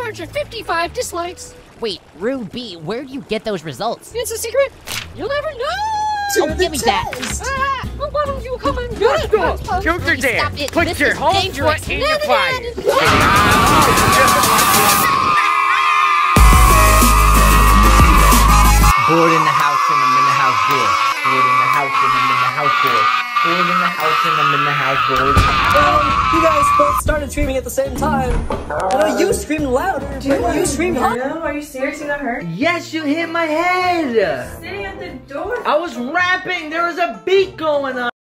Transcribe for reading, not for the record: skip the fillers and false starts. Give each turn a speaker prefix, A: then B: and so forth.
A: 455 dislikes.
B: Wait, Ruby, where do you get those results?
A: It's a secret. You'll never know.
B: Oh, give me that.
A: Well, why don't you come and get it?
C: Truth or dare?
B: Stop it.
C: Put
B: This
C: your
B: is
C: whole
B: dangerous.
C: foot in the fire.
D: Bored in the house and I'm in the house door. Bored in the house and I'm in the house door. Bored in the house and I'm in the house door.
E: Well, you guys both started screaming at the same time. I know you screamed louder, but you screamed harder.
F: No, are you serious? You got hurt?
D: Yes, you hit my head.
F: Sitting at the door.
D: I was rapping. There was a beat going on.